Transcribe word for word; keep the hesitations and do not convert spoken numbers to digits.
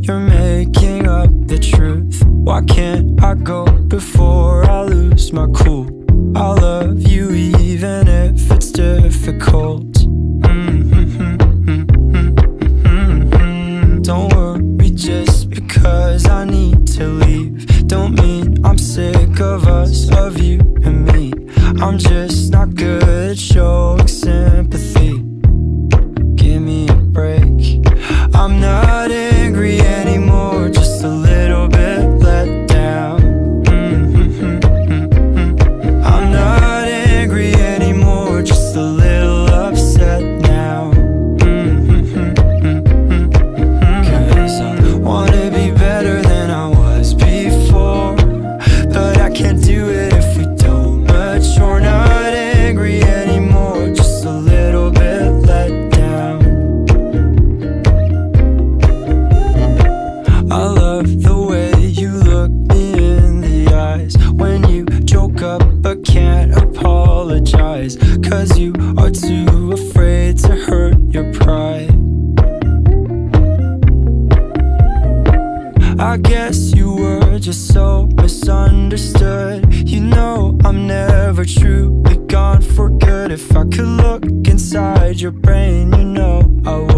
you're making up the truth. Why can't I go before I lose my cool? I love you even if it's difficult. Mm-hmm. Don't worry just because I need to leave. Don't mean I'm sick of us, of you and me. I'm just not good at showing sympathy. Give me a break. I'm not angry anymore, just a little bit let down. Mm-hmm. I'm not angry anymore, just a little upset now. Mm-hmm. Cause I wanna be better than I was before, but I can't do it if we don't mature. Not angry anymore, just a little bit let down. I love the way you look me in the eyes when you joke up but can't apologize, cause you are too afraid to hurt your pride. I guess you were just so misunderstood. You know I'm never truly gone for good. If I could look inside your brain, you know I would.